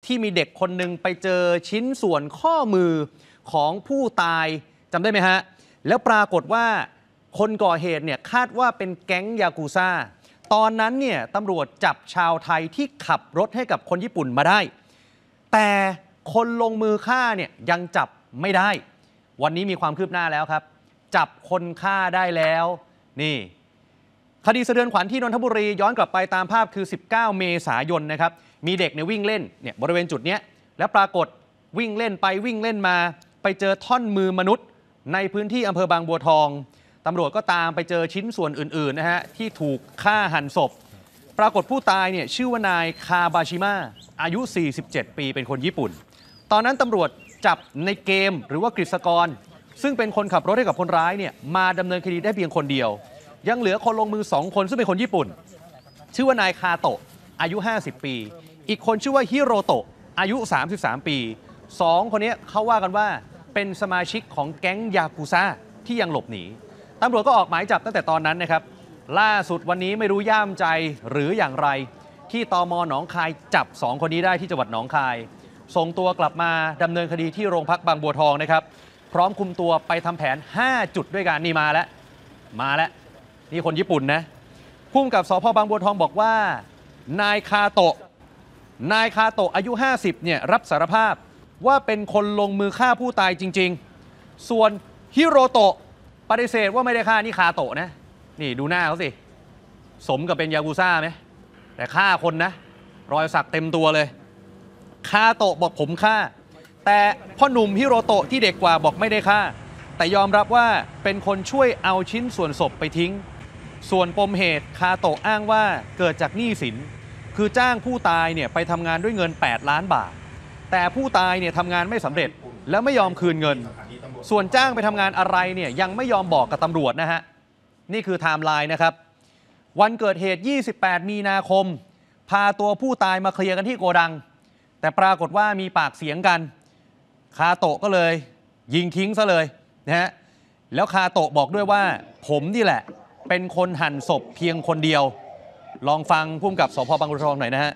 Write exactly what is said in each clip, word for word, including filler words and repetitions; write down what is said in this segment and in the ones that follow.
ที่มีเด็กคนหนึ่งไปเจอชิ้นส่วนข้อมือของผู้ตายจำได้ไหมฮะแล้วปรากฏว่าคนก่อเหตุเนี่ยคาดว่าเป็นแก๊งยากูซ่าตอนนั้นเนี่ยตำรวจจับชาวไทยที่ขับรถให้กับคนญี่ปุ่นมาได้แต่คนลงมือฆ่าเนี่ยยังจับไม่ได้วันนี้มีความคืบหน้าแล้วครับจับคนฆ่าได้แล้วนี่คดีสะเทือนขวัญที่นนทบุรีย้อนกลับไปตามภาพคือสิบเก้าเมษายนนะครับมีเด็กในวิ่งเล่นเนี่ยบริเวณจุดนี้แล้วปรากฏวิ่งเล่นไปวิ่งเล่นมาไปเจอท่อนมือมนุษย์ในพื้นที่อำเภอบางบัวทองตำรวจก็ตามไปเจอชิ้นส่วนอื่นๆนะฮะที่ถูกฆ่าหันศพปรากฏผู้ตายเนี่ยชื่อว่านายคาบาชิมะอายุสี่สิบเจ็ดปีเป็นคนญี่ปุ่นตอนนั้นตำรวจจับในเกมหรือว่ากฤษกรซึ่งเป็นคนขับรถให้กับคนร้ายเนี่ยมาดำเนินคดีได้เพียงคนเดียวยังเหลือคนลงมือสองคนซึ่งเป็นคนญี่ปุ่นชื่อว่านายคาโตะอายุห้าสิบปีอีกคนชื่อว่าฮิโรโตะอายุสามสิบสามปีสองคนนี้เขาว่ากันว่าเป็นสมาชิกของแก๊งยากุซ่าที่ยังหลบหนีตำรวจก็ออกหมายจับตั้งแต่ตอนนั้นนะครับล่าสุดวันนี้ไม่รู้ย่ามใจหรืออย่างไรที่ตม.หนองคายจับสองคนนี้ได้ที่จังหวัดหนองคายส่งตัวกลับมาดำเนินคดีที่โรงพักบางบัวทองนะครับพร้อมคุมตัวไปทำแผนห้าจุดด้วยกันนี่มาแล้วมาแล้วนี่คนญี่ปุ่นนะผู้กำกับสภ.บางบัวทองบอกว่านายคาโตะนายคาโตะอายุห้าสิบเนี่ยรับสารภาพว่าเป็นคนลงมือฆ่าผู้ตายจริงๆส่วนฮิโรโตะปฏิเสธว่าไม่ได้ฆ่านี่คาโตะนะนี่ดูหน้าเขาสิสมกับเป็นยากุซ่าไหมแต่ฆ่าคนนะรอยสักเต็มตัวเลยคาโตะบอกผมฆ่าแต่พ่อหนุ่มฮิโรโตะที่เด็กกว่าบอกไม่ได้ฆ่าแต่ยอมรับว่าเป็นคนช่วยเอาชิ้นส่วนศพไปทิ้งส่วนปมเหตุคาโตะอ้างว่าเกิดจากหนี้สินคือจ้างผู้ตายเนี่ยไปทำงานด้วยเงินแปดล้านบาทแต่ผู้ตายเนี่ยทำงานไม่สำเร็จแล้วไม่ยอมคืนเงินส่วนจ้างไปทำงานอะไรเนี่ยยังไม่ยอมบอกกับตำรวจนะฮะนี่คือไทม์ไลน์นะครับวันเกิดเหตุยี่สิบแปดมีนาคมพาตัวผู้ตายมาเคลียร์กันที่โกดังแต่ปรากฏว่ามีปากเสียงกันคาโตะก็เลยยิงทิ้งซะเลยนะฮะแล้วคาโตะบอกด้วยว่าผมนี่แหละเป็นคนหั่นศพเพียงคนเดียวลองฟังผู้กำกับสภ.บางบัวทองหน่อยนะฮะ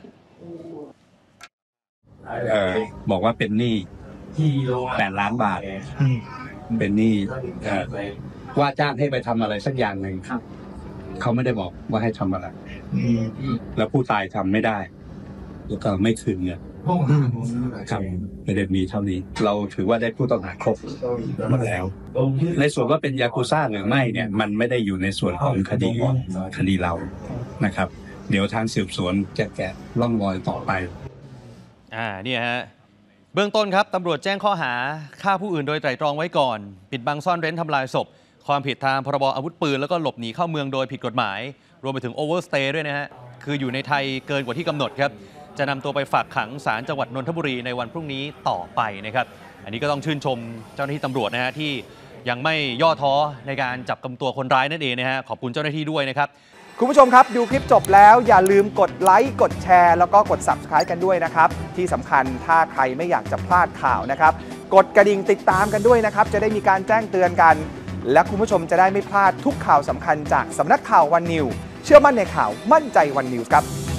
เออบอกว่าเป็นหนี้แปดล้านบาทเป็นหนี้ว่าจ้างให้ไปทำอะไรสักอย่างหนึ่งเขาไม่ได้บอกว่าให้ทำอะไรแล้วผู้ตายทำไม่ได้แล้วก็ไม่คืนเงินครับประเด็นมีเท่านี้เราถือว่าได้ผู้ต้องหาครบหมดแล้วในส่วนว่าเป็นยากุซ่าหรือไม่เนี่ยมันไม่ได้อยู่ในส่วนของคดีคดีเรานะครับเดี๋ยวทางสืบสวนจะแกะร่องรอยต่อไปอ่าเนี่ยฮะเบื้องต้นครับตำรวจแจ้งข้อหาฆ่าผู้อื่นโดยไตร่ตรองไว้ก่อนปิดบังซ่อนเร้นทำลายศพความผิดทางพรบอาวุธปืนแล้วก็หลบหนีเข้าเมืองโดยผิดกฎหมายรวมไปถึงโอเวอร์สเตย์ด้วยนะฮะคืออยู่ในไทยเกินกว่าที่กำหนดครับจะนำตัวไปฝากขังศาลจังหวัดนนทบุรีในวันพรุ่งนี้ต่อไปนะครับอันนี้ก็ต้องชื่นชมเจ้าหน้าที่ตำรวจนะฮะที่ยังไม่ย่อท้อในการจับกำตัวคนร้ายนั่นเองนะฮะขอบคุณเจ้าหน้าที่ด้วยนะครับคุณผู้ชมครับดูคลิปจบแล้วอย่าลืมกดไลค์กดแชร์แล้วก็กด ซับสไครบ์ กันด้วยนะครับที่สำคัญถ้าใครไม่อยากจะพลาดข่าวนะครับกดกระดิ่งติดตามกันด้วยนะครับจะได้มีการแจ้งเตือนกันและคุณผู้ชมจะได้ไม่พลาดทุกข่าวสำคัญจากสำนักข่าววันนิวเชื่อมั่นในข่าวมั่นใจวันนิวครับ